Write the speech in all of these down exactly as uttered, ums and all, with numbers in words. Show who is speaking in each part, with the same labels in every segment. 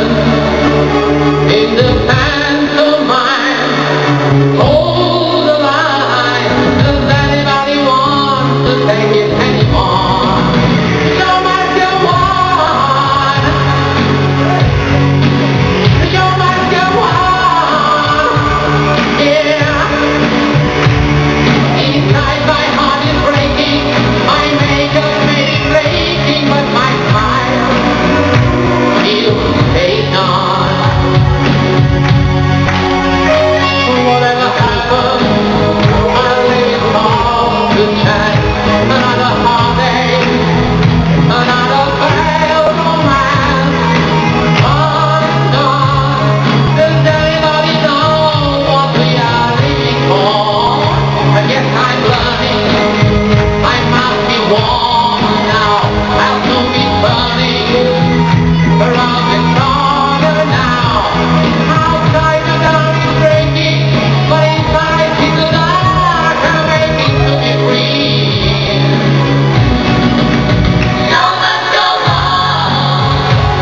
Speaker 1: in the pantomime. Hold the line, does anybody want to take it anymore? Show must go on, show must go on, yeah. Inside my heart is breaking, my makeup may be breaking, but my smile still stays on. Whatever happens, I'll leave it all to chance. Another heartache, another failed romance. On and on, does anybody know what we are living for? I guess I'm learning, I must be warm now, I'll soon be burning. The love is stronger now. Outside the dark is breaking, but inside is the dark I'm making to be free. Show must go on.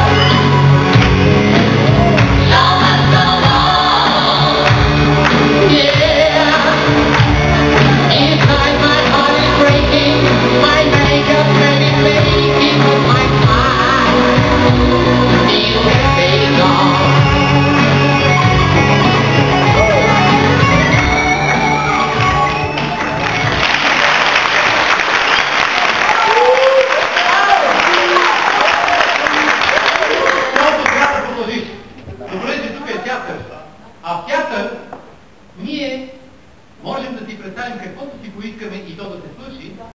Speaker 1: Show must go on. Yeah. Inside my heart is breaking, my makeup may be faking, but my smile still stays on. Добре, че тук е театър. А в театър ние можем да си представим каквото си поискаме и то да се свърши.